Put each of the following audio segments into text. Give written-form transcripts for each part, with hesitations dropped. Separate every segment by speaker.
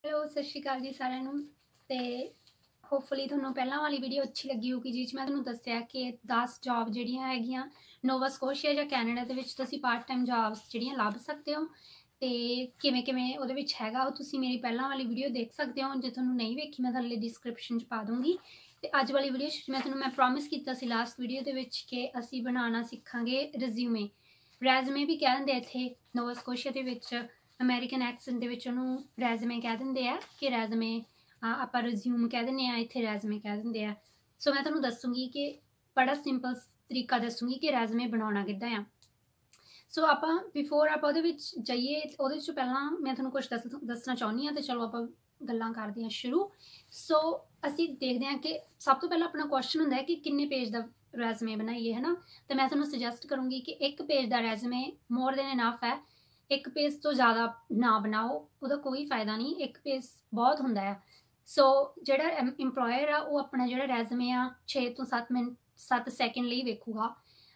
Speaker 1: Hello सत श्री अकाल जी सारिਆਂ ਨੂੰ ਤੇ ਹੋਪਫੁਲੀ ਤੁਹਾਨੂੰ ਪਹਿਲਾਂ ਵਾਲੀ ਵੀਡੀਓ ਅੱਛੀ ਲੱਗੀ ਹੋਊਗੀ ਜਿਸ ਮੈਂ ਤੁਹਾਨੂੰ ਦੱਸਿਆ ਕਿ 10 ਜੌਬ ਜਿਹੜੀਆਂ ਹੈਗੀਆਂ ਨੋਵਾ ਸਕੋਸ਼ੀਆ ਜਾਂ ਕੈਨੇਡਾ ਦੇ ਵਿੱਚ ਤੁਸੀਂ ਪਾਰਟ ਟਾਈਮ ਜੌਬਸ ਜਿਹੜੀਆਂ ਲੱਭ ਸਕਦੇ ਹੋ ਤੇ ਕਿਵੇਂ ਕਿਵੇਂ ਉਹਦੇ ਵਿੱਚ ਹੈਗਾ ਉਹ ਤੁਸੀਂ ਮੇਰੀ ਪਹਿਲਾਂ ਵਾਲੀ ਵੀਡੀਓ ਦੇਖ ਸਕਦੇ ਹੋ। ਜੇ ਤੁਹਾਨੂੰ ਨਹੀਂ ਵੇਖੀ ਮੈਂ ਥੱਲੇ ਡਿਸਕ੍ਰਿਪਸ਼ਨ 'ਚ ਪਾ ਦੂੰਗੀ। ਤੇ ਅੱਜ ਵਾਲੀ ਵੀਡੀਓ 'ਚ ਮੈਂ ਪ੍ਰੋਮਿਸ ਕੀਤਾ ਸੀ ਲਾਸਟ ਵੀਡੀਓ ਦੇ ਵਿੱਚ ਕਿ ਅਸੀਂ ਬਣਾਉਣਾ ਸਿੱਖਾਂਗੇ ਰੈਜ਼ੂਮੇ ਵੀ ਕਹਿ ਦਿੰਦੇ ਇੱਥੇ ਨੋਵਾ ਸਕੋਸ਼ੀਆ ਦੇ ਵਿੱਚ ਅਮਰੀਕਨ ਐਕਸੈਂਟ ਦੇ ਵਿੱਚ ਉਹਨੂੰ ਰੈਜ਼ੂਮੇ ਕਹਿ ਦਿੰਦੇ ਆ ਕਿ ਰੈਜ਼ੂਮੇ ਆਪਾਂ ਰਿਜ਼ਿਊਮ ਕਹਿ ਦਿੰਦੇ ਆ, ਇੱਥੇ ਰੈਜ਼ੂਮੇ ਕਹਿ ਦਿੰਦੇ ਆ। ਸੋ ਮੈਂ ਤੁਹਾਨੂੰ ਦੱਸੂਗੀ ਕਿ ਬੜਾ ਸਿੰਪਲ ਤਰੀਕਾ ਦੱਸੂਗੀ ਕਿ ਰੈਜ਼ੂਮੇ ਬਣਾਉਣਾ ਕਿੱਦਾਂ ਆ। ਸੋ ਆਪਾਂ ਬਿਫੋਰ ਆਪਾਂ ਉਹਦੇ ਵਿੱਚ ਜਾਈਏ ਉਹਦੇ 'ਚ ਪਹਿਲਾਂ ਮੈਂ ਤੁਹਾਨੂੰ ਕੁਝ ਦੱਸਣਾ ਚਾਹੁੰਦੀ ਹਾਂ ਤੇ ਚਲੋ ਆਪਾਂ ਗੱਲਾਂ ਕਰਦੇ ਹਾਂ ਸ਼ੁਰੂ। ਸੋ ਅਸੀਂ ਦੇਖਦੇ ਹਾਂ ਕਿ ਸਭ ਤੋਂ ਪਹਿਲਾਂ ਆਪਣਾ ਕੁਐਸਚਨ ਹੁੰਦਾ ਹੈ ਕਿ ਕਿੰਨੇ ਪੇਜ ਦਾ ਰੈਜ਼ੂਮੇ ਬਣਾਈਏ, ਹੈ ਨਾ। ਤੇ ਮੈਂ ਤੁਹਾਨੂੰ ਸੁਜੈਸਟ ਕਰੂੰਗੀ ਕਿ ਇੱਕ ਪੇਜ ਦਾ ਰੈਜ਼ੂਮੇ ਮੋਰ ਦੈਨ ਇਨਫ ਹੈ। ਇੱਕ ਪੇਜ ਤੋਂ ਜ਼ਿਆਦਾ ਨਾ ਬਣਾਓ, ਉਹਦਾ ਕੋਈ ਫਾਇਦਾ ਨਹੀਂ। ਇੱਕ ਪੇਜ ਬਹੁਤ ਹੁੰਦਾ ਆ। ਸੋ ਜਿਹੜਾ ਇੰਪਲੋਇਰ ਆ ਉਹ ਆਪਣਾ ਜਿਹੜਾ ਰੈਜ਼ੂਮੇ ਆ 6 ਤੋਂ 7 ਸੈਕਿੰਡ ਲਈ ਵੇਖੂਗਾ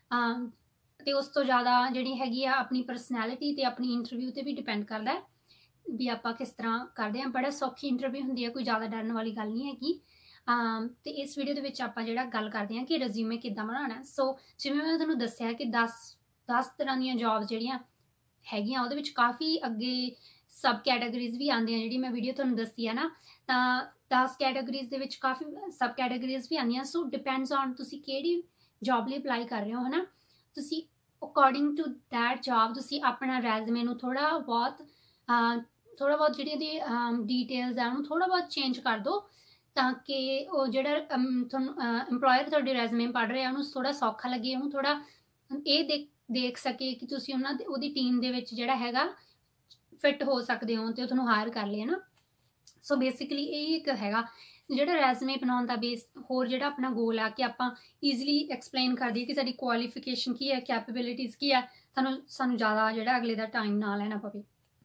Speaker 1: ਤੇ ਉਸ ਤੋਂ ਜ਼ਿਆਦਾ ਜਿਹੜੀ ਹੈਗੀ ਆ ਆਪਣੀ ਪਰਸਨੈਲਿਟੀ ਤੇ ਆਪਣੀ ਇੰਟਰਵਿਊ ਤੇ ਵੀ ਡਿਪੈਂਡ ਕਰਦਾ ਹੈ ਵੀ ਆਪਾਂ ਕਿਸ ਤਰ੍ਹਾਂ ਕਰਦੇ ਹਾਂ। ਬੜਾ ਸੌਖੀ ਇੰਟਰਵਿਊ ਹੁੰਦੀ ਹੈ, ਕੋਈ ਜ਼ਿਆਦਾ ਡਰਨ ਵਾਲੀ ਗੱਲ ਨਹੀਂ ਹੈਗੀ। ਤੇ ਇਸ ਵੀਡੀਓ ਦੇ ਵਿੱਚ ਆਪਾਂ ਜਿਹੜਾ ਗੱਲ ਕਰਦੇ ਹਾਂ ਕਿ ਰੈਜ਼ੂਮੇ ਕਿੱਦਾਂ ਬਣਾਉਣਾ। ਸੋ ਜਿਵੇਂ ਮੈਂ ਤੁਹਾਨੂੰ ਦੱਸਿਆ ਕਿ 10 ਤਰ੍ਹਾਂ ਦੀਆਂ ਜੌਬਸ ਜਿਹੜੀਆਂ ਹੈਗੀਆਂ ਉਹਦੇ ਵਿੱਚ ਕਾਫੀ ਅੱਗੇ ਸਬ ਕੈਟਾਗਰੀਜ਼ ਵੀ ਆਉਂਦੀਆਂ ਜਿਹੜੀ ਮੈਂ ਵੀਡੀਓ ਤੁਹਾਨੂੰ ਦੱਸੀ ਹੈ ਨਾ। ਤਾਂ 10 ਕੈਟਾਗਰੀਜ਼ ਦੇ ਵਿੱਚ ਕਾਫੀ ਸਬ ਕੈਟਾਗਰੀਜ਼ ਵੀ ਆਉਂਦੀਆਂ। ਸੋ ਡਿਪੈਂਡਸ ਔਨ ਤੁਸੀਂ ਕਿਹੜੀ ਜੌਬ ਲਈ ਅਪਲਾਈ ਕਰ ਰਹੇ ਹੋ, ਹੈ ਨਾ। ਤੁਸੀਂ ਅਕੋਰਡਿੰਗ ਟੂ ਦੈਟ ਜੌਬ ਤੁਸੀਂ ਆਪਣਾ ਰੈਜ਼ੂਮੇ ਨੂੰ ਥੋੜ੍ਹਾ ਬਹੁਤ ਜਿਹੜੀ ਉਹਦੀ ਡੀਟੇਲਸ ਆ ਉਹਨੂੰ ਥੋੜ੍ਹਾ ਬਹੁਤ ਚੇਂਜ ਕਰ ਦਿਓ ਤਾਂ ਕਿ ਉਹ ਜਿਹੜਾ ਤੁਹਾਨੂੰ ਇੰਪਲੋਇਰ ਤੁਹਾਡੇ ਰੈਜ਼ੂਮੇ ਪੜ੍ਹ ਰਿਹਾ ਉਹਨੂੰ ਥੋੜ੍ਹਾ ਸੌਖਾ ਲੱਗੇ, ਉਹਨੂੰ ਥੋੜ੍ਹਾ ਇਹ ਦੇਖ ਸਕੇ ਕਿ ਤੁਸੀਂ ਉਹਦੀ ਟੀਮ ਦੇ ਵਿੱਚ ਜਿਹੜਾ ਹੈਗਾ ਫਿੱਟ ਹੋ ਸਕਦੇ ਹੋ ਤੇ ਉਹ ਤੁਹਾਨੂੰ ਹਾਇਰ ਕਰ ਲਏ, ਹੈ ਨਾ। ਸੋ ਬੇਸਿਕਲੀ ਇਹ ਇੱਕ ਹੈਗਾ ਜਿਹੜਾ ਰੈਜ਼ੂਮੇ ਬਣਾਉਣ ਦਾ ਬੇਸ। ਹੋਰ ਜਿਹੜਾ ਆਪਣਾ ਗੋਲ ਆ ਕਿ ਆਪਾਂ ਈਜ਼ੀਲੀ ਐਕਸਪਲੇਨ ਕਰ ਦਈਏ ਕਿ ਸਾਡੀ ਕੁਆਲੀਫਿਕੇਸ਼ਨ ਕੀ ਹੈ, ਕੈਪੇਬਿਲਿਟੀਜ਼ ਕੀ ਹੈ, ਸਾਨੂੰ ਜ਼ਿਆਦਾ ਜਿਹੜਾ ਅਗਲੇ ਦਾ ਟਾਈਮ ਨਾ ਲੈਣਾ ਪਵੇ।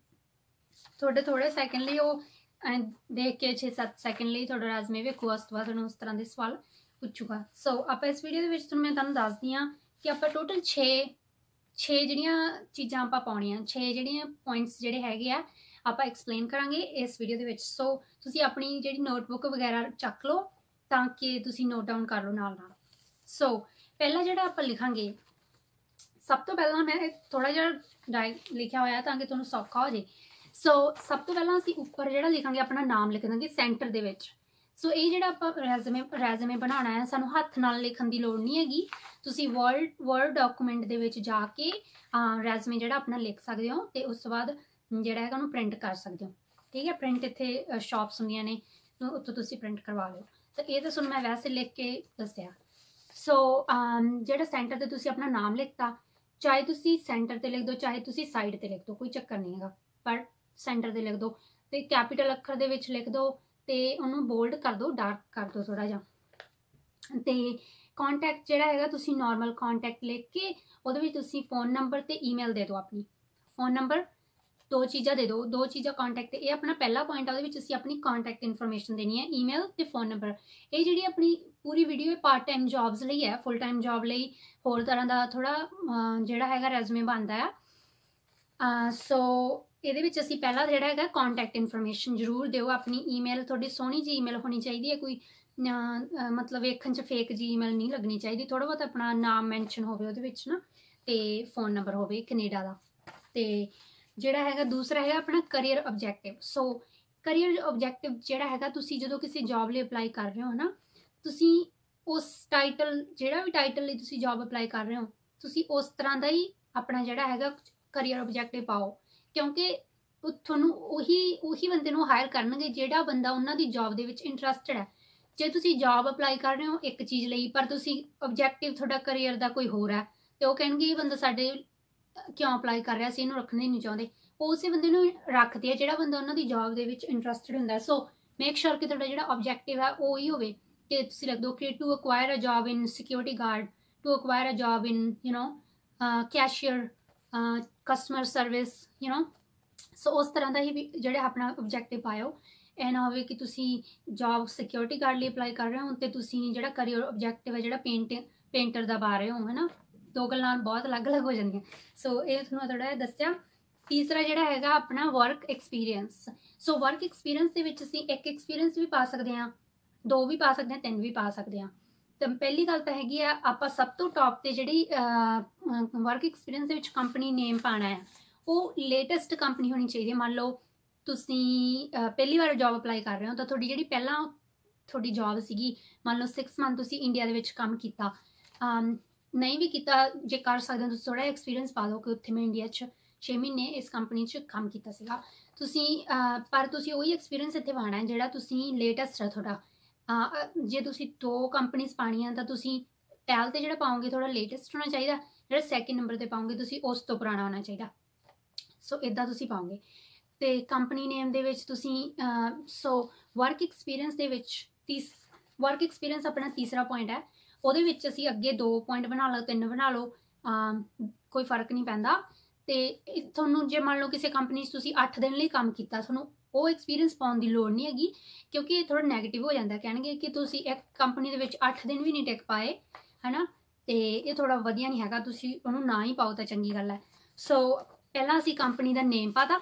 Speaker 1: ਥੋੜੇ ਸੈਕਿੰਡ ਲਈ ਉਹ ਦੇਖ ਕੇ 6-7 ਸੈਕਿੰਡ ਲਈ ਤੁਹਾਡਾ ਰੈਜ਼ੂਮੇ ਵੇਖੋ, ਉਸ ਤੋਂ ਬਾਅਦ ਤੁਹਾਨੂੰ ਉਸ ਤਰ੍ਹਾਂ ਦੇ ਸਵਾਲ ਪੁੱਛੂਗਾ। ਸੋ ਆਪਾਂ ਇਸ ਵੀਡੀਓ ਦੇ ਵਿੱਚ ਮੈਂ ਤੁਹਾਨੂੰ ਦੱਸਦੀ ਹਾਂ ਕਿ ਆਪਾਂ ਟੋਟਲ 6 ਜਿਹੜੀਆਂ ਚੀਜ਼ਾਂ ਆਪਾਂ ਪਾਉਣੀਆਂ, 6 ਜਿਹੜੀਆਂ ਪੁਆਇੰਟਸ ਜਿਹੜੇ ਹੈਗੇ ਆ ਆਪਾਂ ਐਕਸਪਲੇਨ ਕਰਾਂਗੇ ਇਸ ਵੀਡੀਓ ਦੇ ਵਿੱਚ। ਸੋ ਤੁਸੀਂ ਆਪਣੀ ਜਿਹੜੀ ਨੋਟਬੁੱਕ ਵਗੈਰਾ ਚੱਕ ਲਓ ਤਾਂ ਕਿ ਤੁਸੀਂ ਨੋਟ ਡਾਊਨ ਕਰ ਲਓ ਨਾਲ। ਸੋ ਪਹਿਲਾਂ ਜਿਹੜਾ ਆਪਾਂ ਲਿਖਾਂਗੇ, ਸਭ ਤੋਂ ਪਹਿਲਾਂ ਮੈਂ ਥੋੜ੍ਹਾ ਜਿਹਾ ਲਿਖਿਆ ਹੋਇਆ ਤਾਂ ਕਿ ਤੁਹਾਨੂੰ ਸੌਖਾ ਹੋ ਜੇ। ਸੋ ਸਭ ਤੋਂ ਪਹਿਲਾਂ ਅਸੀਂ ਉੱਪਰ ਜਿਹੜਾ ਲਿਖਾਂਗੇ ਆਪਣਾ ਨਾਮ ਲਿਖ ਦਾਂਗੇ ਸੈਂਟਰ ਦੇ ਵਿੱਚ। ਸੋ ਇਹ ਜਿਹੜਾ ਆਪਾਂ ਰੈਜ਼ੂਮੇ ਬਣਾਉਣਾ ਹੈ ਸਾਨੂੰ ਹੱਥ ਨਾਲ ਲਿਖਣ ਦੀ ਲੋੜ ਨਹੀਂ ਹੈਗੀ। ਤੁਸੀਂ ਵਰਡ ਡਾਕੂਮੈਂਟ ਦੇ ਵਿੱਚ ਜਾ ਕੇ ਰੈਜ਼ੂਮੇ ਜਿਹੜਾ ਆਪਣਾ ਲਿਖ ਸਕਦੇ ਹੋ ਤੇ ਉਸ ਤੋਂ ਬਾਅਦ ਜਿਹੜਾ ਹੈਗਾ ਉਹਨੂੰ ਪ੍ਰਿੰਟ ਕਰ ਸਕਦੇ ਹੋ। ਠੀਕ ਹੈ, ਪ੍ਰਿੰਟ ਇੱਥੇ ਸ਼ਾਪਸ ਹੁੰਦੀਆਂ ਨੇ, ਉੱਥੋਂ ਤੁਸੀਂ ਪ੍ਰਿੰਟ ਕਰਵਾ ਲਿਓ। ਤਾਂ ਇਹ ਤਾਂ ਤੁਹਾਨੂੰ ਮੈਂ ਵੈਸੇ ਲਿਖ ਕੇ ਦੱਸਿਆ। ਸੋ ਜਿਹੜਾ ਸੈਂਟਰ 'ਤੇ ਤੁਸੀਂ ਆਪਣਾ ਨਾਮ ਲਿਖਤਾ, ਚਾਹੇ ਤੁਸੀਂ ਸੈਂਟਰ 'ਤੇ ਲਿਖ ਦਿਓ ਚਾਹੇ ਤੁਸੀਂ ਸਾਈਡ 'ਤੇ ਲਿਖ ਦਿਓ, ਕੋਈ ਚੱਕਰ ਨਹੀਂ ਹੈਗਾ, ਪਰ ਸੈਂਟਰ 'ਤੇ ਲਿਖ ਦਿਓ ਅਤੇ ਕੈਪੀਟਲ ਅੱਖਰ ਦੇ ਵਿੱਚ ਲਿਖ ਦਿਓ ਤੇ ਉਹਨੂੰ ਬੋਲਡ ਕਰ ਦਿਓ, ਡਾਰਕ ਕਰ ਦਿਓ ਥੋੜ੍ਹਾ ਜਿਹਾ। ਤੇ ਕੰਟੈਕਟ ਜਿਹੜਾ ਹੈਗਾ ਤੁਸੀਂ ਨਾਰਮਲ ਕੰਟੈਕਟ ਲਿਖ ਕੇ ਉਹਦੇ ਵਿੱਚ ਤੁਸੀਂ ਫ਼ੋਨ ਨੰਬਰ ਤੇ ਈਮੇਲ ਦੇ ਦਿਓ। ਆਪਣੀ ਫ਼ੋਨ ਨੰਬਰ 2 ਚੀਜ਼ਾਂ ਦੇ ਦਿਓ, 2 ਚੀਜ਼ਾਂ ਕੰਟੈਕਟ। ਇਹ ਆਪਣਾ ਪਹਿਲਾ ਪੁਆਇੰਟ ਆ, ਉਹਦੇ ਵਿੱਚ ਅਸੀਂ ਆਪਣੀ ਕੰਟੈਕਟ ਇਨਫੋਰਮੇਸ਼ਨ ਦੇਣੀ ਹੈ, ਈਮੇਲ ਤੇ ਫ਼ੋਨ ਨੰਬਰ। ਇਹ ਜਿਹੜੀ ਆਪਣੀ ਪੂਰੀ ਵੀਡੀਓ ਇਹ ਪਾਰਟ ਟਾਈਮ ਜੌਬਸ ਲਈ ਹੈ, ਫੁੱਲ ਟਾਈਮ ਜੌਬ ਲਈ ਹੋਰ ਤਰ੍ਹਾਂ ਦਾ ਥੋੜ੍ਹਾ ਜਿਹੜਾ ਹੈਗਾ ਰੈਜ਼ੂਮੇ ਬਣਦਾ ਆ। ਸੋ ਇਹਦੇ ਵਿੱਚ ਅਸੀਂ ਪਹਿਲਾਂ ਜਿਹੜਾ ਹੈਗਾ ਕੰਟੈਕਟ ਇਨਫੋਰਮੇਸ਼ਨ ਜ਼ਰੂਰ ਦਿਓ। ਆਪਣੀ ਈਮੇਲ ਤੁਹਾਡੀ ਸੋਹਣੀ ਜਿਹੀ ਈਮੇਲ ਹੋਣੀ ਚਾਹੀਦੀ ਹੈ, ਕੋਈ ਮਤਲਬ ਵੇਖਣ 'ਚ ਫੇਕ ਜੀ ਈਮੇਲ ਨਹੀਂ ਲੱਗਣੀ ਚਾਹੀਦੀ। ਥੋੜ੍ਹਾ ਬਹੁਤ ਆਪਣਾ ਨਾਮ ਮੈਂਸ਼ਨ ਹੋਵੇ ਉਹਦੇ ਵਿੱਚ ਨਾ, ਤੇ ਫ਼ੋਨ ਨੰਬਰ ਹੋਵੇ ਕੈਨੇਡਾ ਦਾ। ਤੇ ਜਿਹੜਾ ਹੈਗਾ ਦੂਸਰਾ ਹੈਗਾ ਆਪਣਾ ਕਰੀਅਰ ਓਬਜੈਕਟਿਵ। ਸੋ ਕਰੀਅਰ ਓਬਜੈਕਟਿਵ ਜਿਹੜਾ ਹੈਗਾ ਤੁਸੀਂ ਜਦੋਂ ਕਿਸੇ ਜੌਬ ਲਈ ਅਪਲਾਈ ਕਰ ਰਹੇ ਹੋ ਨਾ, ਤੁਸੀਂ ਉਸ ਜਿਹੜਾ ਵੀ ਟਾਈਟਲ ਲਈ ਤੁਸੀਂ ਜੌਬ ਅਪਲਾਈ ਕਰ ਰਹੇ ਹੋ ਤੁਸੀਂ ਉਸ ਤਰ੍ਹਾਂ ਦਾ ਹੀ ਆਪਣਾ ਜਿਹੜਾ ਹੈਗਾ ਕਰੀਅਰ ਓਬਜੈਕਟਿਵ ਪਾਓ, ਕਿਉਂਕਿ ਤੁਹਾਨੂੰ ਉਹੀ ਬੰਦੇ ਨੂੰ ਹਾਇਰ ਕਰਨਗੇ ਜਿਹੜਾ ਬੰਦਾ ਉਹਨਾਂ ਦੀ ਜੌਬ ਦੇ ਵਿੱਚ ਇੰਟਰਸਟਡ ਹੈ। ਜੇ ਤੁਸੀਂ ਜੌਬ ਅਪਲਾਈ ਕਰ ਰਹੇ ਹੋ ਇੱਕ ਚੀਜ਼ ਲਈ ਪਰ ਤੁਸੀਂ ਓਬਜੈਕਟਿਵ ਤੁਹਾਡਾ ਕਰੀਅਰ ਦਾ ਕੋਈ ਹੋਰ ਹੈ ਤੇ ਉਹ ਕਹਿਣਗੇ ਇਹ ਬੰਦਾ ਸਾਡੇ ਕਿਉਂ ਅਪਲਾਈ ਕਰ ਰਿਹਾ ਸੀ, ਇਹਨੂੰ ਰੱਖਣਾ ਹੀ ਨਹੀਂ ਚਾਹੁੰਦੇ। ਉਹ ਉਸੇ ਬੰਦੇ ਨੂੰ ਰੱਖਦੇ ਆ ਜਿਹੜਾ ਬੰਦਾ ਉਹਨਾਂ ਦੀ ਜੌਬ ਦੇ ਵਿੱਚ ਇੰਟਰਸਟਡ ਹੁੰਦਾ। ਸੋ ਮੇਕ ਸ਼ੋਰ ਕਿ ਤੁਹਾਡਾ ਜਿਹੜਾ ਓਬਜੈਕਟਿਵ ਹੈ ਉਹ ਹੀ ਹੋਵੇ ਕਿ ਤੁਸੀਂ ਲਿਖ ਦਿਓ ਕਿ to acquire a job in security guard, to acquire a job in cashier, customer service, so ਉਸ ਤਰ੍ਹਾਂ ਦਾ ਹੀ ਜਿਹੜਾ ਆਪਣਾ ਓਬਜੈਕਟਿਵ ਪਾਇਓ। ਇਹ ਨਾ ਹੋਵੇ ਕਿ ਤੁਸੀਂ ਜੌਬ ਸਿਕਿਉਰਿਟੀ ਗਾਰਡ ਲਈ ਅਪਲਾਈ ਕਰ ਰਹੇ ਹੋ ਤੇ ਤੁਸੀਂ ਜਿਹੜਾ ਕਰੀਅਰ ਓਬਜੈਕਟਿਵ ਹੈ ਜਿਹੜਾ ਪੇਂਟਰ ਦਾ ਪਾ ਰਹੇ ਹੋ, ਹੈ ਨਾ। 2 ਗੱਲਾਂ ਬਹੁਤ ਅਲੱਗ ਹੋ ਜਾਂਦੀਆਂ। ਸੋ ਇਹ ਤੁਹਾਨੂੰ ਥੋੜ੍ਹਾ ਜਿਹਾ ਦੱਸਿਆ। तीसरा जिहड़ा हैगा अपना work experience. So work experience दे विच असीं एक एक्सपीरियंस भी पा सकते हैं, 2 भी पा सकते हैं, 3 भी पा सकते हैं। तो पहली गल तो हैगी आ आपां सब तो टॉप ते जिहड़ी वर्क एक्सपीरियंस दे विच कंपनी नेम पाना है वो लेटेस्ट कंपनी होनी चाहिए। मान लो तुसीं पहली बार जॉब अप्लाई कर रहे हो तो थोड़ी जिहड़ी पहला थोड़ी जॉब सीगी, मान लो 6 मंथ तुसीं इंडिया दे विच काम कीता, नहीं भी कीता जे कर सकदे हो तुसीं थोड़ा एक्सपीरियंस पा दो कि उत्थे मैं इंडिया 6 महीने इस कंपनी च काम कीता सीगा तुसीं, पर तुसीं वही एक्सपीरियंस इत्थे पाना है जिहड़ा तुसीं लेटेस्ट है थोड़ा। जे तुसीं 2 कंपनीज पाणियां तां तुसीं टैल ते जिहड़ा पाओगे थोड़ा लेटेस्ट होना चाहिए, जिहड़ा सैकेंड नंबर ते पाओगे तुसीं उस तो पुराना होना चाहिए। सो इदां तुसीं पाओगे ते कंपनी नेम दे विच तुसीं सो वर्क एक्सपीरियंस दे विच वर्क एक्सपीरियंस अपना तीसरा पॉइंट है। ਉਹਦੇ ਵਿੱਚ ਅਸੀਂ ਅੱਗੇ 2 ਪੁਆਇੰਟ ਬਣਾ ਲਓ, 3 ਬਣਾ ਲਓ, ਕੋਈ ਫਰਕ ਨਹੀਂ ਪੈਂਦਾ। ਤੇ ਤੁਹਾਨੂੰ ਜੇ ਮੰਨ ਲਓ ਕਿਸੇ ਕੰਪਨੀ 'ਚ ਤੁਸੀਂ 8 ਦਿਨ ਲਈ ਕੰਮ ਕੀਤਾ, ਤੁਹਾਨੂੰ ਉਹ ਐਕਸਪੀਰੀਅੰਸ ਪਾਉਣ ਦੀ ਲੋੜ ਨਹੀਂ ਹੈਗੀ ਕਿਉਂਕਿ ਇਹ ਥੋੜਾ ਨੈਗੇਟਿਵ ਹੋ ਜਾਂਦਾ। ਕਹਿਣਗੇ ਕਿ ਤੁਸੀਂ ਇੱਕ ਕੰਪਨੀ ਦੇ ਵਿੱਚ 8 ਦਿਨ ਵੀ ਨਹੀਂ ਟਿਕ ਪਾਏ, ਹੈ ਨਾ, ਤੇ ਇਹ ਥੋੜਾ ਵਧੀਆ ਨਹੀਂ ਹੈਗਾ, ਤੁਸੀਂ ਉਹਨੂੰ ਨਾ ਹੀ ਪਾਓ ਤਾਂ ਚੰਗੀ ਗੱਲ ਹੈ। ਸੋ ਪਹਿਲਾਂ ਅਸੀਂ ਕੰਪਨੀ ਦਾ ਨੇਮ ਪਾਤਾ।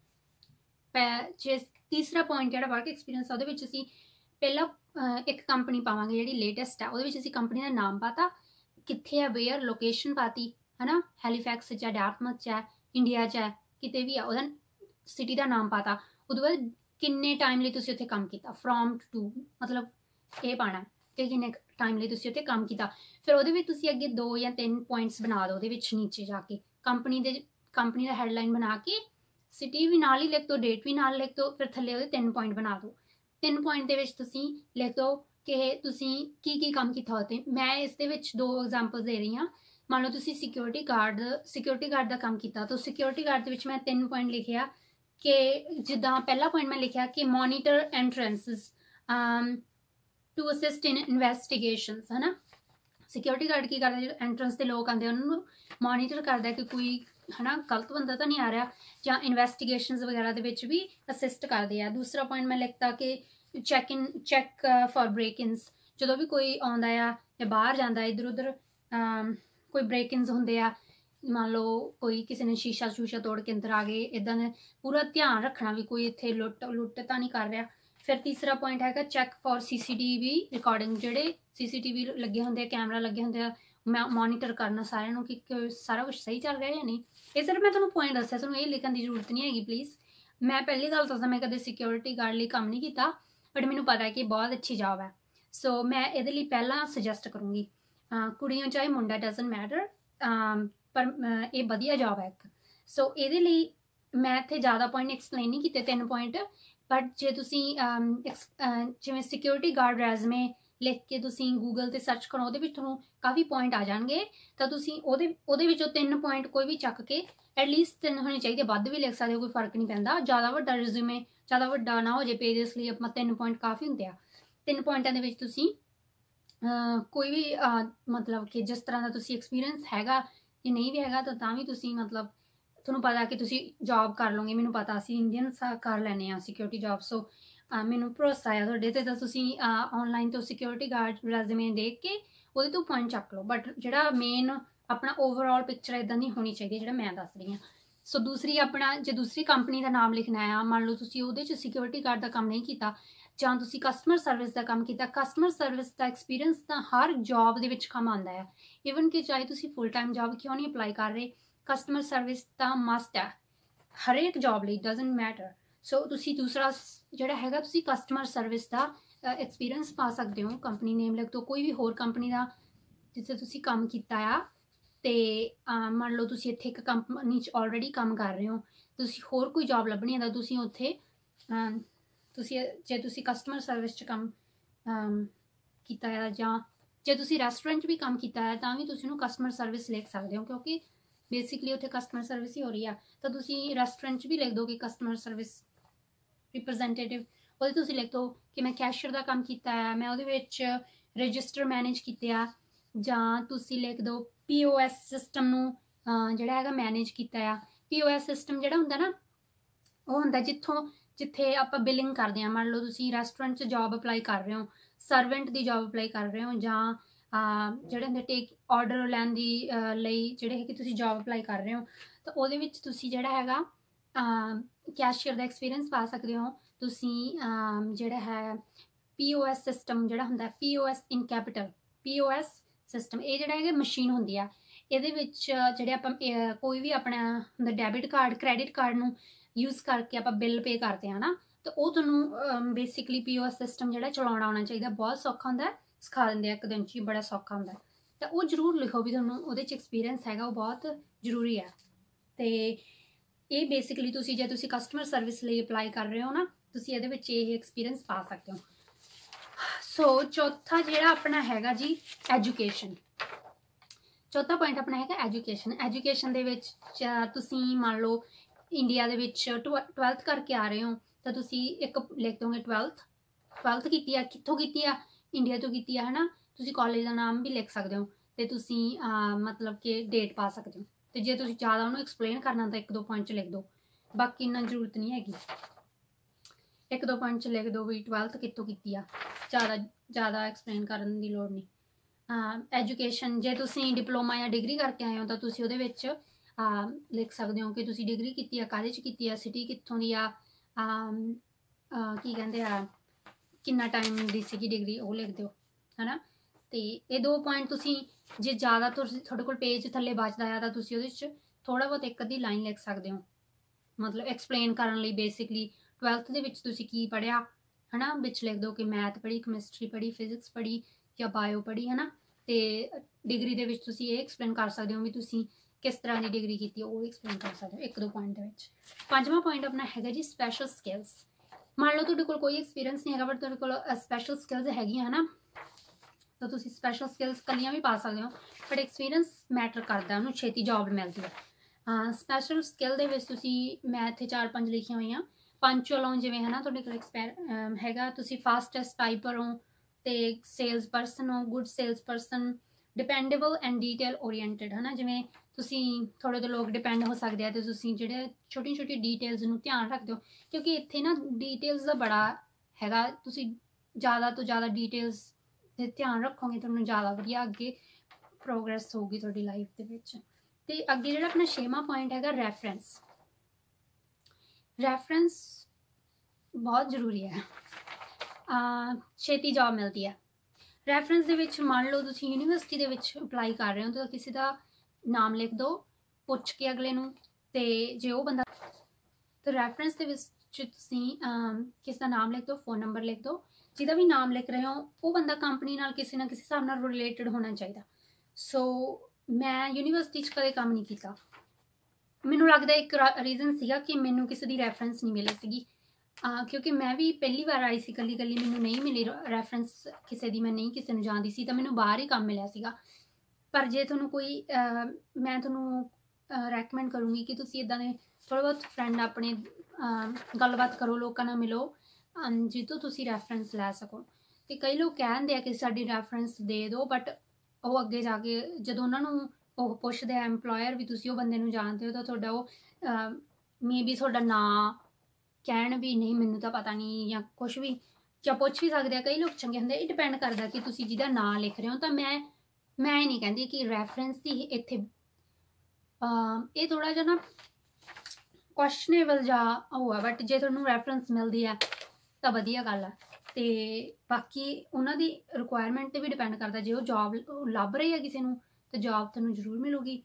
Speaker 1: ਜੇ ਤੀਸਰਾ ਪੁਆਇੰਟ ਜਿਹੜਾ ਵਰਕ ਐਕਸਪੀਰੀਅੰਸ ਉਹਦੇ ਵਿੱਚ ਅਸੀਂ ਪਹਿਲਾਂ एक कंपनी पावांगे जिहड़ी लेटेस्ट है, ਉਹਦੇ ਵਿੱਚ ਅਸੀਂ ਕੰਪਨੀ ਦਾ ਨਾਮ ਪਾਤਾ, ਕਿੱਥੇ ਹੈ, ਵੇਅਰ, ਲੋਕੇਸ਼ਨ ਪਾਤੀ, है ना, हैलीफैक्स च है, डार्टमouth च है, इंडिया च है, किते भी है, ਉਹਦਾ सिटी ਦਾ ਨਾਮ ਪਾਤਾ। ਉਦੋਂ ਬਾਅਦ ਕਿੰਨੇ ਟਾਈਮ ਲਈ ਤੁਸੀਂ ਉੱਥੇ ਕੰਮ ਕੀਤਾ, ਫਰੋਮ ਟੂ, ਮਤਲਬ ਇਹ ਪਾਣਾ ਕਿ ਕਿੰਨੇ ਟਾਈਮ ਲਈ ਤੁਸੀਂ ਉੱਥੇ ਕੰਮ ਕੀਤਾ। ਫਿਰ ਉਹਦੇ ਵਿੱਚ ਤੁਸੀਂ ਅੱਗੇ 2 ਜਾਂ 3 ਪੁਆਇੰਟਸ ਬਣਾ ਦਿਓ ਉਹਦੇ ਵਿੱਚ ਨੀਚੇ ਜਾ ਕੇ, ਕੰਪਨੀ ਦਾ ਹੈਡਲਾਈਨ ਬਣਾ ਕੇ ਸਿਟੀ ਵੀ ਨਾਲ ਹੀ ਲਿਖ ਦਿਓ, ਡੇਟ ਵੀ ਨਾਲ ਲਿਖ ਦਿਓ, ਫਿਰ ਥੱਲੇ ਉਹਦੇ 3 ਪੁਆਇੰਟ ਬਣਾ ਦਿਓ। 3 ਪੁਆਇੰਟ ਦੇ ਵਿੱਚ ਤੁਸੀਂ ਲਿਖ ਦਿਓ ਕਿ ਤੁਸੀਂ ਕੀ ਕੰਮ ਕੀਤਾ ਉੱਥੇ। ਮੈਂ ਇਸ ਦੇ ਵਿੱਚ 2 ਐਗਜ਼ਾਮਪਲਸ ਦੇ ਰਹੀ ਹਾਂ। ਮੰਨ ਲਓ ਤੁਸੀਂ ਸਿਕਿਉਰਿਟੀ ਗਾਰਡ ਦਾ ਕੰਮ ਕੀਤਾ, ਤਾਂ ਸਿਕਿਉਰਿਟੀ ਗਾਰਡ ਦੇ ਵਿੱਚ ਮੈਂ 3 ਪੁਆਇੰਟ ਲਿਖਿਆ ਕਿ ਜਿੱਦਾਂ ਪਹਿਲਾ ਪੁਆਇੰਟ ਮੈਂ ਲਿਖਿਆ ਕਿ monitor entrances to assist in investigations, ਹੈ ਨਾ। ਸਿਕਿਉਰਿਟੀ ਗਾਰਡ ਕੀ ਕਰਦਾ, ਜਿਹੜੇ ਐਂਟਰੈਂਸ ਦੇ ਲੋਕ ਆਉਂਦੇ ਉਹਨਾਂ ਨੂੰ ਮੋਨੀਟਰ ਕਰਦਾ ਕਿ ਕੋਈ, ਹੈ ਨਾ, ਗਲਤ ਬੰਦਾ ਤਾਂ ਨਹੀਂ ਆ ਰਿਹਾ, ਜਾਂ ਇਨਵੈਸਟੀਗੇਸ਼ਨਸ ਵਗੈਰਾ ਦੇ ਵਿੱਚ ਵੀ ਅਸਿਸਟ ਕਰਦੇ ਆ। ਦੂਸਰਾ ਪੁਆਇੰਟ ਮੈਂ ਲਿਖਤਾ ਕਿ ਚੈੱਕ ਫॉर ਬ੍ਰੇਕ-ਇਨਸ, ਜਦੋਂ ਵੀ ਕੋਈ ਆਉਂਦਾ ਆ ਜਾਂ ਬਾਹਰ ਜਾਂਦਾ ਇੱਧਰ ਉੱਧਰ, ਕੋਈ ਬ੍ਰੇਕ-ਇਨਸ ਹੁੰਦੇ ਆ, ਮੰਨ ਲਓ ਕੋਈ ਕਿਸੇ ਨੇ ਸ਼ੀਸ਼ਾ ਤੋੜ ਕੇ ਅੰਦਰ ਆ ਗਏ, ਇੱਦਾਂ ਦਾ ਪੂਰਾ ਧਿਆਨ ਰੱਖਣਾ ਵੀ ਕੋਈ ਇੱਥੇ ਲੁੱਟ ਤਾਂ ਨਹੀਂ ਕਰ ਰਿਹਾ। ਫਿਰ ਤੀਸਰਾ ਪੁਆਇੰਟ ਹੈਗਾ ਚੈੱਕ ਫॉर CCTV ਰਿਕਾਰਡਿੰਗ, ਜਿਹੜੇ CCTV ਲੱਗੇ ਹੁੰਦੇ ਆ, ਕੈਮਰਾ ਲੱਗੇ ਹੁੰਦੇ ਆ, ਮੋਨੀਟਰ ਕਰਨਾ ਸਾਰਿਆਂ ਨੂੰ ਕਿ ਸਾਰਾ ਕੁਝ ਸਹੀ ਚੱਲ ਰਿਹਾ ਜਾਂ ਨਹੀਂ। ਇਹ ਸਿਰਫ ਮੈਂ ਤੁਹਾਨੂੰ ਪੁਆਇੰਟ ਦੱਸਿਆ, ਤੁਹਾਨੂੰ ਇਹ ਲਿਖਣ ਦੀ ਜ਼ਰੂਰਤ ਨਹੀਂ ਹੈਗੀ ਪਲੀਜ਼। ਮੈਂ ਪਹਿਲੀ ਗੱਲ ਦੱਸਦਾ, ਮੈਂ ਕਦੇ ਸਿਕਿਉਰਿਟੀ ਗਾਰਡ ਲਈ ਕੰਮ ਨਹੀਂ ਕੀਤਾ, ਬਟ ਮੈਨੂੰ ਪਤਾ ਹੈ ਕਿ ਬਹੁਤ ਅੱਛੀ ਜੌਬ ਹੈ। ਸੋ ਮੈਂ ਇਹਦੇ ਲਈ ਪਹਿਲਾਂ ਸੁਜੈਸਟ ਕਰੂੰਗੀ, ਕੁੜੀਆਂ ਚਾਹੇ ਮੁੰਡਾ, ਡਜ਼ਨਟ ਮੈਟਰ, ਪਰ ਇਹ ਵਧੀਆ ਜੌਬ ਹੈ ਇੱਕ। ਸੋ ਇਹਦੇ ਲਈ ਮੈਂ ਇੱਥੇ ਜ਼ਿਆਦਾ ਪੁਆਇੰਟ ਐਕਸਪਲੇਨ ਨਹੀਂ ਕੀਤੇ, 3 ਪੁਆਇੰਟ। ਬਟ ਜੇ ਤੁਸੀਂ ਜਿਵੇਂ ਸਿਕਿਉਰਿਟੀ ਗਾਰਡ ਰੈਜ਼ਮੇ ਲਿਖ ਕੇ ਤੁਸੀਂ ਗੂਗਲ 'ਤੇ ਸਰਚ ਕਰੋ, ਉਹਦੇ ਵਿੱਚ ਤੁਹਾਨੂੰ ਕਾਫੀ ਪੁਆਇੰਟ ਆ ਜਾਣਗੇ, ਤਾਂ ਤੁਸੀਂ ਉਹਦੇ ਵਿੱਚੋਂ 3 ਪੁਆਇੰਟ ਕੋਈ ਵੀ ਚੱਕ ਕੇ, ਐਟਲੀਸਟ 3 ਹੋਣੇ ਚਾਹੀਦੇ, ਵੱਧ ਵੀ ਲਿਖ ਸਕਦੇ ਹੋ, ਕੋਈ ਫਰਕ ਨਹੀਂ ਪੈਂਦਾ। ਜ਼ਿਆਦਾ ਵੱਡਾ ਰਿਜ਼ਿਊਮੇ ਜ਼ਿਆਦਾ ਵੱਡਾ ਨਾ ਹੋ ਜੇ ਪੇਜਸ ਲਈ, ਆਪਾਂ 3 ਪੁਆਇੰਟ ਕਾਫੀ ਹੁੰਦੇ ਆ। 3 ਪੁਆਇੰਟਾਂ ਦੇ ਵਿੱਚ ਤੁਸੀਂ ਕੋਈ ਵੀ ਮਤਲਬ ਕਿ ਜਿਸ ਤਰ੍ਹਾਂ ਦਾ ਤੁਸੀਂ ਐਕਸਪੀਰੀਅੰਸ ਹੈਗਾ, ਜੇ ਨਹੀਂ ਵੀ ਹੈਗਾ ਤਾਂ ਵੀ ਤੁਸੀਂ ਮਤਲਬ ਤੁਹਾਨੂੰ ਪਤਾ ਕਿ ਤੁਸੀਂ ਜੌਬ ਕਰ ਲਓਗੇ। ਮੈਨੂੰ ਪਤਾ ਅਸੀਂ ਇੰਡੀਅਨਸ ਕਰ ਲੈਂਦੇ ਹਾਂ ਸਿਕਿਉਰਿਟੀ ਜੌਬ, ਸੋ ਮੈਨੂੰ ਭਰੋਸਾ ਆ ਤੁਹਾਡੇ 'ਤੇ, ਤਾਂ ਤੁਸੀਂ ਔਨਲਾਈਨ ਤੋਂ ਸਿਕਿਉਰਿਟੀ ਗਾਰਡ ਰੈਜ਼ੂਮੇ ਦੇਖ ਕੇ ਉਹਦੇ ਤੋਂ ਪੁਆਇੰਟ ਚੱਕ ਲਓ। ਬਟ ਜਿਹੜਾ ਮੇਨ ਆਪਣਾ ਓਵਰਆਲ ਪਿਕਚਰ ਇੱਦਾਂ ਦੀ ਹੋਣੀ ਚਾਹੀਦੀ ਜਿਹੜਾ ਮੈਂ ਦੱਸ ਰਹੀ ਹਾਂ। ਸੋ ਦੂਸਰੀ ਆਪਣਾ ਜੇ ਦੂਸਰੀ ਕੰਪਨੀ ਦਾ ਨਾਮ ਲਿਖਣਾ ਆ, ਮੰਨ ਲਓ ਤੁਸੀਂ ਉਹਦੇ 'ਚ ਸਿਕਿਉਰਿਟੀ ਗਾਰਡ ਦਾ ਕੰਮ ਨਹੀਂ ਕੀਤਾ ਜਾਂ ਤੁਸੀਂ ਕਸਟਮਰ ਸਰਵਿਸ ਦਾ ਕੰਮ ਕੀਤਾ, ਕਸਟਮਰ ਸਰਵਿਸ ਦਾ ਐਕਸਪੀਰੀਅੰਸ ਤਾਂ ਹਰ ਜੌਬ ਦੇ ਵਿੱਚ ਕੰਮ ਆਉਂਦਾ ਹੈ। ਈਵਨ ਕਿ ਚਾਹੇ ਤੁਸੀਂ ਫੁੱਲ ਟਾਈਮ ਜੌਬ ਕਿਉਂ ਨਹੀਂ ਅਪਲਾਈ ਕਰ ਰਹੇ, ਕਸਟਮਰ ਸਰਵਿਸ ਤਾਂ ਮਸਟ ਹੈ ਹਰੇਕ ਜੌਬ ਲਈ, ਡਜ਼ਨਟ ਮੈਟਰ। ਸੋ ਤੁਸੀਂ ਦੂਸਰਾ ਜਿਹੜਾ ਹੈਗਾ ਤੁਸੀਂ ਕਸਟਮਰ ਸਰਵਿਸ ਦਾ ਐਕਸਪੀਰੀਅੰਸ ਪਾ ਸਕਦੇ ਹੋ, ਕੰਪਨੀ ਨੇਮ ਲਿਖ ਦਿਓ, ਕੋਈ ਵੀ ਹੋਰ ਕੰਪਨੀ ਦਾ ਜਿੱਥੇ ਤੁਸੀਂ ਕੰਮ ਕੀਤਾ ਆ। ਅਤੇ ਮੰਨ ਲਓ ਤੁਸੀਂ ਇੱਥੇ ਇੱਕ ਕੰਪਨੀ 'ਚ ਆਲਰੇਡੀ ਕੰਮ ਕਰ ਰਹੇ ਹੋ, ਤੁਸੀਂ ਹੋਰ ਕੋਈ ਜੌਬ ਲੱਭਣੀ ਹੈ ਤਾਂ ਤੁਸੀਂ ਉੱਥੇ ਜੇ ਤੁਸੀਂ ਕਸਟਮਰ ਸਰਵਿਸ 'ਚ ਕੰਮ ਕੀਤਾ ਹੈ, ਜਾਂ ਜੇ ਤੁਸੀਂ ਰੈਸਟੋਰੈਂਟ 'ਚ ਵੀ ਕੰਮ ਕੀਤਾ ਹੈ ਤਾਂ ਵੀ ਤੁਸੀਂ ਉਹਨੂੰ ਕਸਟਮਰ ਸਰਵਿਸ ਲਿਖ ਸਕਦੇ ਹੋ, ਕਿਉਂਕਿ ਬੇਸਿਕਲੀ ਉੱਥੇ ਕਸਟਮਰ ਸਰਵਿਸ ਹੀ ਹੋ ਰਹੀ ਆ। ਤਾਂ ਤੁਸੀਂ ਰੈਸਟੋਰੈਂਟ 'ਚ ਵੀ ਲਿਖ ਦਿਓ ਕਿ ਕਸਟਮਰ ਸਰਵਿਸ ਰਿਪਰੈਜ਼ੈਂਟੇਟਿਵ, ਉਹਦੇ ਤੁਸੀਂ ਲਿਖ ਦਿਓ ਕਿ ਮੈਂ ਕੈਸ਼ੀਅਰ ਦਾ ਕੰਮ ਕੀਤਾ ਹੈ, ਮੈਂ ਉਹਦੇ ਵਿੱਚ ਰਜਿਸਟਰ ਮੈਨੇਜ ਕੀਤੇ ਆ, ਜਾਂ ਤੁਸੀਂ ਲਿਖ ਦਿਓ POS ਸਿਸਟਮ ਨੂੰ ਜਿਹੜਾ ਹੈਗਾ ਮੈਨੇਜ ਕੀਤਾ ਆ। POS ਸਿਸਟਮ ਜਿਹੜਾ ਹੁੰਦਾ ਨਾ, ਉਹ ਹੁੰਦਾ ਜਿੱਥੇ ਆਪਾਂ ਬਿਲਿੰਗ ਕਰਦੇ ਹਾਂ। ਮੰਨ ਲਓ ਤੁਸੀਂ ਰੈਸਟੋਰੈਂਟ 'ਚ ਜੌਬ ਅਪਲਾਈ ਕਰ ਰਹੇ ਹੋ, ਸਰਵੈਂਟ ਦੀ ਜੌਬ ਅਪਲਾਈ ਕਰ ਰਹੇ ਹੋ, ਜਾਂ ਜਿਹੜੇ ਹੁੰਦੇ ਟੇਕ ਆਰਡਰ ਲੈਣ ਦੀ ਲਈ ਜਿਹੜੇ ਹੈ ਕਿ ਤੁਸੀਂ ਜੌਬ ਅਪਲਾਈ ਕਰ ਰਹੇ ਹੋ ਤਾਂ ਉਹਦੇ ਵਿੱਚ ਤੁਸੀਂ ਜਿਹੜਾ ਹੈਗਾ ਕੈਸ਼ੀਅਰ ਦਾ ਐਕਸਪੀਰੀਅੰਸ ਪਾ ਸਕਦੇ ਹੋ। ਤੁਸੀਂ ਜਿਹੜਾ ਹੈ POS ਸਿਸਟਮ ਜਿਹੜਾ ਹੁੰਦਾ POS in capital POS system ਇਹ ਜਿਹੜਾ ਹੈਗਾ ਮਸ਼ੀਨ ਹੁੰਦੀ ਆ ਇਹਦੇ ਵਿੱਚ ਜਿਹੜੇ ਆਪਾਂ ਕੋਈ ਵੀ ਆਪਣਾ ਹੁੰਦਾ ਡੈਬਿਟ ਕਾਰਡ ਕ੍ਰੈਡਿਟ ਕਾਰਡ ਨੂੰ ਯੂਜ਼ ਕਰਕੇ ਆਪਾਂ ਬਿੱਲ ਪੇ ਕਰਦੇ ਹਾਂ ਨਾ ਤਾਂ ਉਹ ਤੁਹਾਨੂੰ ਬੇਸਿਕਲੀ POS ਸਿਸਟਮ ਜਿਹੜਾ ਚਲਾਉਣਾ ਆਉਣਾ ਚਾਹੀਦਾ। ਬਹੁਤ ਸੌਖਾ ਹੁੰਦਾ, ਸਿਖਾ ਦਿੰਦੇ ਆ ਇੱਕ ਦਿਨ 'ਚ ਹੀ, ਬੜਾ ਸੌਖਾ ਹੁੰਦਾ। ਤਾਂ ਉਹ ਜ਼ਰੂਰ ਲਿਖੋ ਵੀ ਤੁਹਾਨੂੰ ਉਹਦੇ 'ਚ ਐਕਸਪੀਰੀਅੰਸ ਹੈਗਾ, ਉਹ ਬਹੁਤ ਜ਼ਰੂਰੀ ਹੈ। ਤੇ ਇਹ ਬੇਸਿਕਲੀ ਤੁਸੀਂ ਜੇ ਤੁਸੀਂ ਕਸਟਮਰ ਸਰਵਿਸ ਲਈ ਅਪਲਾਈ ਕਰ ਰਹੇ ਹੋ ਨਾ ਤੁਸੀਂ ਇਹਦੇ ਵਿੱਚ ਇਹ ਐਕਸਪੀਰੀਅੰਸ ਪਾ ਸਕਦੇ ਹੋ। ਸੋ ਚੌਥਾ ਜਿਹੜਾ ਆਪਣਾ ਹੈਗਾ ਜੀ ਐਜੂਕੇਸ਼ਨ। ਚੌਥਾ ਪੁਆਇੰਟ ਆਪਣਾ ਹੈਗਾ ਐਜੂਕੇਸ਼ਨ ਦੇ ਵਿੱਚ ਤੁਸੀਂ ਮੰਨ ਲਓ ਇੰਡੀਆ ਦੇ ਵਿੱਚ 12th ਕਰਕੇ ਆ ਰਹੇ ਹੋ ਤਾਂ ਤੁਸੀਂ ਇੱਕ ਲਿਖ ਦੋਗੇ 12th ਕੀਤੀ ਆ, ਕਿੱਥੋਂ ਕੀਤੀ ਆ, ਇੰਡੀਆ ਤੋਂ ਕੀਤੀ ਆ, ਹੈ ਨਾ। ਤੁਸੀਂ ਕਾਲਜ ਦਾ ਨਾਮ ਵੀ ਲਿਖ ਸਕਦੇ ਹੋ ਤੇ ਤੁਸੀਂ ਮਤਲਬ ਕਿ ਡੇਟ ਪਾ ਸਕਦੇ ਹੋ। ਤੇ ਜੇ ਤੁਸੀਂ ਜ਼ਿਆਦਾ ਉਹਨੂੰ ਐਕਸਪਲੇਨ ਕਰਨਾ ਤਾਂ 1-2 ਪੁਆਇੰਟ 'ਚ ਲਿਖ ਦਿਓ, ਬਾਕੀ ਇੰਨਾ ਜ਼ਰੂਰਤ ਨਹੀਂ ਹੈਗੀ। 1-2 ਪੁਆਇੰਟ 'ਚ ਲਿਖ ਦਿਓ ਵੀ 12th ਕਿੱਥੋਂ ਕੀਤੀ ਆ, ਜ਼ਿਆਦਾ ਐਕਸਪਲੇਨ ਕਰਨ ਦੀ ਲੋੜ ਨਹੀਂ। ਐਜੂਕੇਸ਼ਨ ਜੇ ਤੁਸੀਂ ਡਿਪਲੋਮਾ ਜਾਂ ਡਿਗਰੀ ਕਰਕੇ ਆਏ ਹੋ ਤਾਂ ਤੁਸੀਂ ਉਹਦੇ ਵਿੱਚ ਲਿਖ ਸਕਦੇ ਹੋ ਕਿ ਤੁਸੀਂ ਡਿਗਰੀ ਕੀਤੀ ਆ, ਕਾਹਦੇ 'ਚ ਕੀਤੀ ਆ, ਸਿਟੀ ਕਿੱਥੋਂ ਦੀ ਆ, ਕੀ ਕਹਿੰਦੇ ਆ, ਕਿੰਨਾ ਟਾਈਮ ਦੀ ਸੀਗੀ ਡਿਗਰੀ, ਉਹ ਲਿਖ ਦਿਓ, ਹੈ ਨਾ। ਤੇ ਇਹ 2 ਪੁਆਇੰਟ ਤੁਸੀਂ ਜੇ ਜ਼ਿਆਦਾ ਤੁਹਾਡੇ ਕੋਲ ਪੇਜ ਥੱਲੇ ਬਚਦਾ ਆ ਤਾਂ ਤੁਸੀਂ ਉਹਦੇ 'ਚ ਥੋੜ੍ਹਾ ਬਹੁਤ ਇੱਕ ਅੱਧੀ ਲਾਈਨ ਲਿਖ ਸਕਦੇ ਹੋ, ਮਤਲਬ ਐਕਸਪਲੇਨ ਕਰਨ ਲਈ। ਬੇਸਿਕਲੀ 12th ਦੇ ਵਿੱਚ ਤੁਸੀਂ ਕੀ ਪੜ੍ਹਿਆ, ਹੈ ਨਾ, ਵਿੱਚ ਲਿਖ ਦਿਓ ਕਿ ਮੈਥ ਪੜ੍ਹੀ, ਕੈਮਿਸਟਰੀ ਪੜ੍ਹੀ, ਫਿਜ਼ਿਕਸ ਪੜ੍ਹੀ ਜਾਂ ਬਾਇਓ ਪੜ੍ਹੀ, ਹੈ ਨਾ। ਤੇ ਡਿਗਰੀ ਦੇ ਵਿੱਚ ਤੁਸੀਂ ਇਹ ਐਕਸਪਲੇਨ ਕਰ ਸਕਦੇ ਹੋ ਵੀ ਤੁਸੀਂ ਕਿਸ ਤਰ੍ਹਾਂ ਦੀ ਡਿਗਰੀ ਕੀਤੀ ਹੈ, ਉਹ ਐਕਸਪਲੇਨ ਕਰ ਸਕਦੇ ਹੋ 1-2 ਪੁਆਇੰਟ ਦੇ ਵਿੱਚ। 5ਵਾਂ ਪੁਆਇੰਟ ਆਪਣਾ ਹੈਗਾ ਜੀ ਸਪੈਸ਼ਲ ਸਕਿੱਲਸ। ਮੰਨ ਲਓ ਤੁਹਾਡੇ ਕੋਲ ਕੋਈ ਐਕਸਪੀਰੀਅੰਸ ਨਹੀਂ ਹੈਗਾ ਬਟ ਤੁਹਾਡੇ ਕੋਲ ਸਪੈਸ਼ਲ ਸਕਿੱਲਸ ਹੈਗੀਆਂ, ਹੈ ਨਾ, ਤਾਂ ਤੁਸੀਂ ਸਪੈਸ਼ਲ ਸਕਿੱਲਸ ਕੱਲੀਆਂ ਵੀ ਪਾ ਸਕਦੇ ਹੋ ਬਟ ਐਕਸਪੀਰੀਅੰਸ ਮੈਟਰ ਕਰਦਾ, ਉਹਨੂੰ ਛੇਤੀ ਜੌਬ ਮਿਲਦੀ ਹੈ। ਸਪੈਸ਼ਲ ਸਕਿੱਲ ਦੇ ਵਿੱਚ ਤੁਸੀਂ ਮੈਂ ਇੱਥੇ 4-5 ਲਿਖੀਆਂ ਹੋਈਆਂ। ਪੰਚੁਅਲ ਜਿਵੇਂ ਹੈ ਨਾ ਤੁਹਾਡੇ ਕੋਲ ਹੈਗਾ, ਤੁਸੀਂ ਫਾਸਟੈਸਟ ਟਾਈਪਰ ਹੋ ਤੇ ਸੇਲਸ ਪਰਸਨ ਹੋ, good sales person, dependable and detail oriented, ਹੈ ਨਾ। ਜਿਵੇਂ ਤੁਸੀਂ ਥੋੜ੍ਹੇ ਤੋਂ ਲੋਕ ਡਿਪੈਂਡ ਹੋ ਸਕਦੇ ਆ ਤੇ ਤੁਸੀਂ ਜਿਹੜੇ ਛੋਟੀ ਡੀਟੇਲਸ ਨੂੰ ਧਿਆਨ ਰੱਖਦੇ ਹੋ ਕਿਉਂਕਿ ਇੱਥੇ ਨਾ ਡੀਟੇਲਸ ਦਾ ਬੜਾ ਹੈਗਾ। ਤੁਸੀਂ ਜ਼ਿਆਦਾ ਤੋਂ ਜ਼ਿਆਦਾ ਡੀਟੇਲਸ ਦੇ ਧਿਆਨ ਰੱਖੋਗੇ ਤੁਹਾਨੂੰ ਜ਼ਿਆਦਾ ਵਧੀਆ ਅੱਗੇ ਪ੍ਰੋਗਰੈਸ ਹੋਊਗੀ ਤੁਹਾਡੀ ਲਾਈਫ ਦੇ ਵਿੱਚ। ਤੇ ਅੱਗੇ ਜਿਹੜਾ ਆਪਣਾ 6ਵਾਂ ਪੁਆਇੰਟ ਹੈਗਾ ਰੈਫਰੈਂਸ ਬਹੁਤ ਜ਼ਰੂਰੀ ਹੈ, ਛੇਤੀ ਜੌਬ ਮਿਲਦੀ ਹੈ। ਰੈਫਰੈਂਸ ਦੇ ਵਿੱਚ ਮੰਨ ਲਓ ਤੁਸੀਂ ਯੂਨੀਵਰਸਿਟੀ ਦੇ ਵਿੱਚ ਅਪਲਾਈ ਕਰ ਰਹੇ ਹੋ ਤਾਂ ਕਿਸੇ ਦਾ ਨਾਮ ਲਿਖ ਦਿਓ ਪੁੱਛ ਕੇ ਅਗਲੇ ਨੂੰ, ਤੇ ਜੇ ਉਹ ਬੰਦਾ ਤਾਂ ਰੈਫਰੈਂਸ ਦੇ ਵਿੱਚ ਤੁਸੀਂ ਕਿਸ ਦਾ ਨਾਮ ਲਿਖ ਦਿਓ, ਫੋਨ ਨੰਬਰ ਲਿਖ ਦਿਓ। ਜਿਹਦਾ ਵੀ ਨਾਮ ਲਿਖ ਰਹੇ ਹੋ ਉਹ ਬੰਦਾ ਕੰਪਨੀ ਨਾਲ ਕਿਸੇ ਨਾ ਕਿਸੇ ਹਿਸਾਬ ਨਾਲ ਰਿਲੇਟਡ ਹੋਣਾ ਚਾਹੀਦਾ। ਸੋ ਮੈਂ ਯੂਨੀਵਰਸਿਟੀ 'ਚ ਕਦੇ ਕੰਮ ਨਹੀਂ ਕੀਤਾ, ਮੈਨੂੰ ਲੱਗਦਾ ਇੱਕ ਰੀਜ਼ਨ ਸੀਗਾ ਕਿ ਮੈਨੂੰ ਕਿਸੇ ਦੀ ਰੈਫਰੈਂਸ ਨਹੀਂ ਮਿਲੀ ਸੀਗੀ ਕਿਉਂਕਿ ਮੈਂ ਵੀ ਪਹਿਲੀ ਵਾਰ ਆਈ ਸੀ, ਇਕੱਲੀ ਮੈਨੂੰ ਨਹੀਂ ਮਿਲੀ ਰੈਫਰੈਂਸ ਕਿਸੇ ਦੀ, ਮੈਂ ਨਹੀਂ ਕਿਸੇ ਨੂੰ ਜਾਣਦੀ ਸੀ ਤਾਂ ਮੈਨੂੰ ਬਾਹਰ ਹੀ ਕੰਮ ਮਿਲਿਆ ਸੀਗਾ। ਪਰ ਜੇ ਤੁਹਾਨੂੰ ਕੋਈ ਮੈਂ ਤੁਹਾਨੂੰ ਰੈਕਮੈਂਡ ਕਰੂੰਗੀ ਕਿ ਤੁਸੀਂ ਇੱਦਾਂ ਦੇ ਥੋੜ੍ਹੇ ਬਹੁਤ ਫਰੈਂਡ ਆਪਣੇ ਗੱਲਬਾਤ ਕਰੋ, ਲੋਕਾਂ ਨਾਲ ਮਿਲੋ ਜਿੱਥੋਂ ਤੁਸੀਂ ਰੈਫਰੈਂਸ ਲੈ ਸਕੋ। ਤੇ ਕਈ ਲੋਕ ਕਹਿੰਦੇ ਆ ਕਿ ਸਾਡੀ ਰੈਫਰੈਂਸ ਦੇ ਦਿਓ ਬਟ ਉਹ ਅੱਗੇ ਜਾ ਕੇ ਜਦੋਂ ਉਹਨਾਂ ਨੂੰ ਉਹ ਪੁੱਛਦੇ ਆ ਐਮਪਲੋਇਰ ਵੀ ਤੁਸੀਂ ਉਹ ਬੰਦੇ ਨੂੰ ਜਾਣਦੇ ਹੋ ਤਾਂ ਤੁਹਾਡਾ ਉਹ ਮੇ ਬੀ ਤੁਹਾਡਾ ਨਾਂ ਕਹਿਣ ਵੀ ਨਹੀਂ ਮੈਨੂੰ ਤਾਂ ਪਤਾ ਨਹੀਂ ਜਾਂ ਕੁਛ ਵੀ ਜਾਂ ਪੁੱਛ ਵੀ ਸਕਦੇ ਆ। ਕਈ ਲੋਕ ਚੰਗੇ ਹੁੰਦੇ, ਇਹ ਡਿਪੈਂਡ ਕਰਦਾ ਕਿ ਤੁਸੀਂ ਜਿਹਦਾ ਨਾਂ ਲਿਖ ਰਹੇ ਹੋ। ਤਾਂ ਮੈਂ ਇਹ ਨਹੀਂ ਕਹਿੰਦੀ ਕਿ ਰੈਫਰੈਂਸ ਦੀ ਇੱਥੇ ਇਹ ਥੋੜ੍ਹਾ ਜਿਹਾ ਨਾ ਕੁਐਸਚਨੇਬਲ ਜਾਂ ਉਹ ਆ ਬਟ ਜੇ ਤੁਹਾਨੂੰ ਰੈਫਰੈਂਸ ਮਿਲਦੀ ਹੈ ਤਾਂ ਵਧੀਆ ਗੱਲ ਆ। ਤੇ ਬਾਕੀ ਉਹਨਾਂ ਦੀ ਰਿਕੁਆਇਰਮੈਂਟ 'ਤੇ ਵੀ ਡਿਪੈਂਡ ਕਰਦਾ, ਜੇ ਉਹ ਜੋਬ ਲੱਭ ਰਹੀ ਹੈ ਕਿਸੇ ਨੂੰ ਤਾਂ ਜੋਬ ਤੁਹਾਨੂੰ ਜ਼ਰੂਰ ਮਿਲੂਗੀ।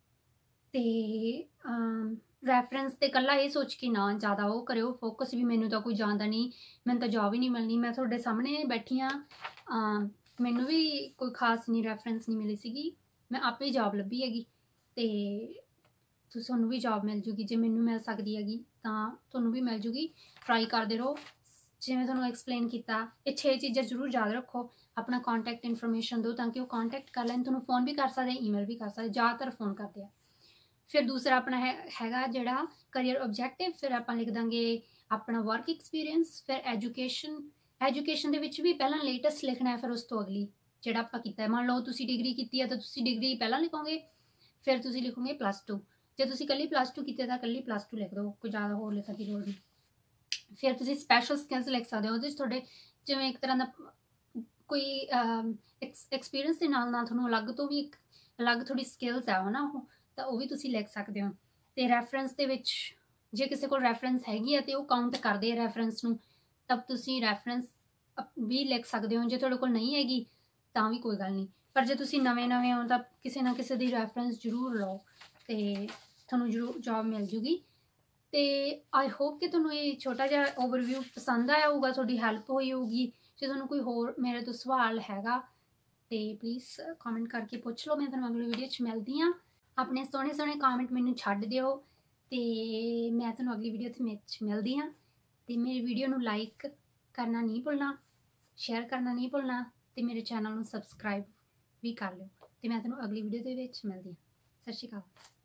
Speaker 1: ਤੇ ਰੈਫਰੈਂਸ 'ਤੇ ਇਕੱਲਾ ਇਹ ਸੋਚ ਕੇ ਨਾ ਜ਼ਿਆਦਾ ਉਹ ਕਰਿਓ ਫੋਕਸ ਵੀ ਮੈਨੂੰ ਤਾਂ ਕੋਈ ਜਾਣਦਾ ਨਹੀਂ, ਮੈਨੂੰ ਤਾਂ ਜੋਬ ਹੀ ਨਹੀਂ ਮਿਲਣੀ। ਮੈਂ ਤੁਹਾਡੇ ਸਾਹਮਣੇ ਬੈਠੀ ਹਾਂ, ਮੈਨੂੰ ਵੀ ਕੋਈ ਖਾਸ ਨਹੀਂ ਰੈਫਰੈਂਸ ਨਹੀਂ ਮਿਲੀ ਸੀਗੀ, ਮੈਂ ਆਪੇ ਹੀ ਜੋਬ ਲੱਭੀ ਹੈਗੀ ਤੇ ਤੁਹਾਨੂੰ ਵੀ ਜੋਬ ਮਿਲ ਜੂਗੀ। ਜੇ ਮੈਨੂੰ ਮਿਲ ਸਕਦੀ ਹੈਗੀ ਤਾਂ ਤੁਹਾਨੂੰ ਵੀ ਮਿਲ ਜੂਗੀ, ਟਰਾਈ ਕਰਦੇ ਰਹੋ। ਜਿਵੇਂ ਤੁਹਾਨੂੰ ਐਕਸਪਲੇਨ ਕੀਤਾ ਇਹ 6 ਚੀਜ਼ਾਂ ਜ਼ਰੂਰ ਯਾਦ ਰੱਖੋ। ਆਪਣਾ ਕੰਟੈਕਟ ਇਨਫੋਰਮੇਸ਼ਨ ਦਿਓ ਤਾਂ ਕਿ ਉਹ ਕੰਟੈਕਟ ਕਰ ਲੈਣ, ਤੁਹਾਨੂੰ ਫੋਨ ਵੀ ਕਰ ਸਕਦੇ, ਈਮੇਲ ਵੀ ਕਰ ਸਕਦੇ, ਜ਼ਿਆਦਾਤਰ ਫੋਨ ਕਰਦੇ ਆ। ਫਿਰ ਦੂਸਰਾ ਆਪਣਾ ਹੈਗਾ ਜਿਹੜਾ ਕਰੀਅਰ ਓਬਜੈਕਟਿਵ, ਫਿਰ ਆਪਾਂ ਲਿਖ ਦਾਂਗੇ ਆਪਣਾ ਵਰਕ ਐਕਸਪੀਰੀਅੰਸ, ਫਿਰ ਐਜੂਕੇਸ਼ਨ ਦੇ ਵਿੱਚ ਵੀ ਪਹਿਲਾਂ ਲੇਟੈਸਟ ਲਿਖਣਾ ਹੈ, ਫਿਰ ਉਸ ਤੋਂ ਅਗਲੀ ਜਿਹੜਾ ਆਪਾਂ ਕੀਤਾ। ਮੰਨ ਲਓ ਤੁਸੀਂ ਡਿਗਰੀ ਕੀਤੀ ਹੈ ਤਾਂ ਤੁਸੀਂ ਡਿਗਰੀ ਪਹਿਲਾਂ ਲਿਖੋਗੇ, ਫਿਰ ਤੁਸੀਂ ਲਿਖੋਗੇ +2। ਜੇ ਤੁਸੀਂ ਇਕੱਲੀ +2 ਕੀਤੀ ਤਾਂ ਇਕੱਲੀ +2 ਲਿਖ ਦਿਓ, ਕੋਈ ਜ਼ਿਆਦਾ ਹੋਰ ਲਿਖਣ ਦੀ ਲੋੜ ਨਹੀਂ। ਫਿਰ ਤੁਸੀਂ ਸਪੈਸ਼ਲ ਸਕਿੱਲਸ ਲਿਖ ਸਕਦੇ ਹੋ, ਉਹਦੇ 'ਚ ਤੁਹਾਡੇ ਜਿਵੇਂ ਇੱਕ ਤਰ੍ਹਾਂ ਦਾ ਕੋਈ ਐਕਸਪੀਰੀਅੰਸ ਦੇ ਨਾਲ ਨਾਲ ਤੁਹਾਨੂੰ ਅਲੱਗ ਤੋਂ ਵੀ ਇੱਕ ਅਲੱਗ ਥੋੜੀ ਸਕਿੱਲਸ ਆ ਨਾ ਉਹ, ਤਾਂ ਉਹ ਵੀ ਤੁਸੀਂ ਲਿਖ ਸਕਦੇ ਹੋ। ਤੇ ਰੈਫਰੈਂਸ ਦੇ ਵਿੱਚ ਜੇ ਕਿਸੇ ਕੋਲ ਰੈਫਰੈਂਸ ਹੈਗੀ ਆ ਤੇ ਉਹ ਕਾਊਂਟ ਕਰਦੇ ਆ ਰੈਫਰੈਂਸ ਨੂੰ, ਤਾਂ ਤੁਸੀਂ ਰੈਫਰੈਂਸ ਵੀ ਲਿਖ ਸਕਦੇ ਹੋ। ਜੇ ਤੁਹਾਡੇ ਕੋਲ ਨਹੀਂ ਹੈਗੀ ਤਾਂ ਵੀ ਕੋਈ ਗੱਲ ਨਹੀਂ, ਪਰ ਜੇ ਤੁਸੀਂ ਨਵੇਂ ਹੋ ਤਾਂ ਕਿਸੇ ਨਾ ਕਿਸੇ ਦੀ ਰੈਫਰੈਂਸ ਜ਼ਰੂਰ ਲਓ ਤੇ ਤੁਹਾਨੂੰ ਜ਼ਰੂਰ ਜੌਬ ਮਿਲ ਜੂਗੀ। ਤੇ ਆਈ ਹੋਪ ਕਿ ਤੁਹਾਨੂੰ ਇਹ ਛੋਟਾ ਜਿਹਾ ਓਵਰਵਿਊ ਪਸੰਦ ਆਇਆ ਹੋਊਗਾ, ਤੁਹਾਡੀ ਹੈਲਪ ਹੋਈ ਹੋਊਗੀ। ਜੇ ਤੁਹਾਨੂੰ ਕੋਈ ਹੋਰ ਮੇਰੇ ਤੋਂ ਸਵਾਲ ਹੈਗਾ ਤੇ ਪਲੀਜ਼ ਕਮੈਂਟ ਕਰਕੇ ਪੁੱਛ ਲਓ। ਮੈਂ ਤੁਹਾਨੂੰ ਅਗਲੀ ਵੀਡੀਓ 'ਚ ਮਿਲਦੀ ਹਾਂ। ਆਪਣੇ ਸੋਹਣੇ ਸੋਹਣੇ ਕਮੈਂਟ ਮੈਨੂੰ ਛੱਡ ਦਿਓ ਤੇ ਮੈਂ ਤੁਹਾਨੂੰ ਅਗਲੀ ਵੀਡੀਓ 'ਚ ਮਿਲਦੀ ਹਾਂ। ਤੇ ਮੇਰੀ ਵੀਡੀਓ ਨੂੰ ਲਾਈਕ ਕਰਨਾ ਨਹੀਂ ਭੁੱਲਣਾ, ਸ਼ੇਅਰ ਕਰਨਾ ਨਹੀਂ ਭੁੱਲਣਾ ਤੇ ਮੇਰੇ ਚੈਨਲ ਨੂੰ ਸਬਸਕ੍ਰਾਈਬ ਵੀ ਕਰ ਲਿਓ। ਤੇ ਮੈਂ ਤੁਹਾਨੂੰ ਅਗਲੀ ਵੀਡੀਓ ਦੇ ਵਿੱਚ ਮਿਲਦੀ ਹਾਂ। ਸਤਿ ਸ਼੍ਰੀ ਅਕਾਲ।